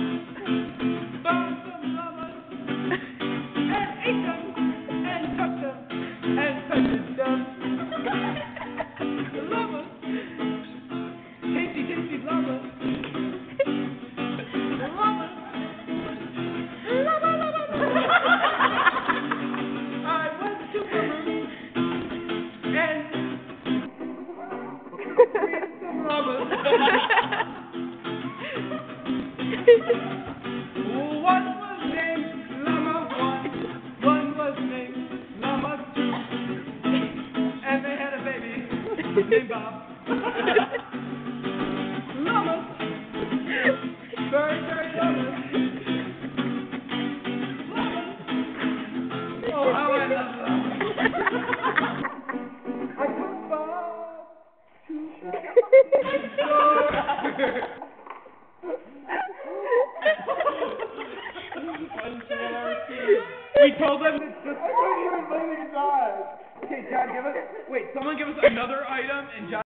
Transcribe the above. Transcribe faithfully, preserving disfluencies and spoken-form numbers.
Found some lovers and ate them and touched them and touched them. The lovers, tasty, tasty lovers. The lovers, lover, lover, lover. I went to women and created some lovers. One was named Llama One, one was named Llama Two, and they had a baby named Bob. Llamas, very, very llamas. Llamas, oh how I love llamas. I took Bob to the store. We told them that just. I thought you were letting it die. Okay, John, give us. Wait, someone give us another item, and John.